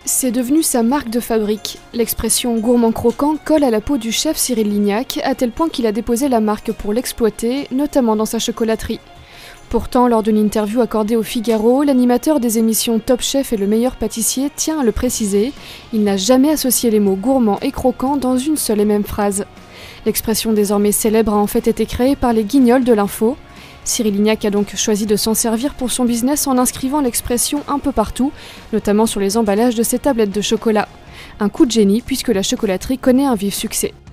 C'est devenu sa marque de fabrique. L'expression gourmand croquant colle à la peau du chef Cyril Lignac, à tel point qu'il a déposé la marque pour l'exploiter, notamment dans sa chocolaterie. Pourtant, lors d'une interview accordée au Figaro, l'animateur des émissions Top Chef et le meilleur pâtissier tient à le préciser, il n'a jamais associé les mots gourmand et croquant dans une seule et même phrase. L'expression désormais célèbre a en fait été créée par les guignols de l'info. Cyril Lignac a donc choisi de s'en servir pour son business en inscrivant l'expression un peu partout, notamment sur les emballages de ses tablettes de chocolat. Un coup de génie puisque la chocolaterie connaît un vif succès.